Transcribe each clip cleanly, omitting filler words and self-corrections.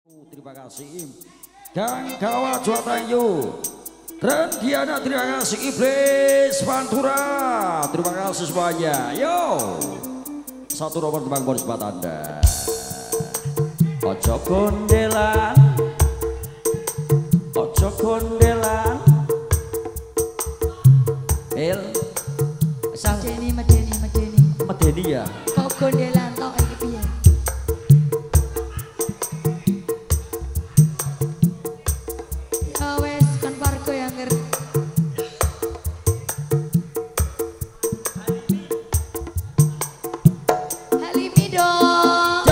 Terima kasih. Dan kawan Juatayu dan Diana, terima kasih. Iblis Pantura, terima kasih semuanya. Yo, satu nomor tembang bonus buat Anda. Ojo kondelan, ojo kondelan. El, Medeni ya. Kok kondelan tok iki piye? Ya wes kan warga yang ngerti. Halimi dong.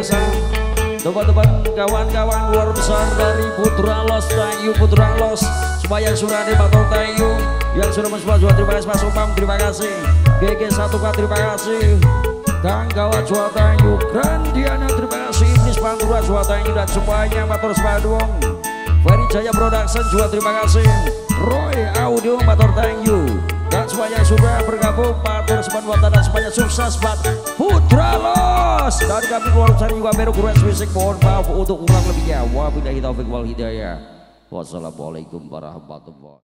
biasa. Teman-teman kawan-kawan luar besar dari Putra Los, thank you Putra Los. Supaya Surade Bator thank you. Yang sudah mensupport juga terima kasih Mas Umam, terima kasih. GG1K terima kasih. Kang Gawat juga thank you. Grandiana terima kasih. Iblis Pantura juga thank you. Dan semuanya Bator Sepaduong. Ferry Jaya Production juga terima kasih. Roy Audio Bator thank you. Dan semuanya sudah bergabung Bator Sepaduong dan semuanya sukses buat Putra Los. Dari kami keluar besar juga Beru Kuruan Swisik. Mohon maaf untuk kurang lebihnya. Wabillahi taufiq wal hidayah. Wassalamualaikum warahmatullahi wabarakatuh.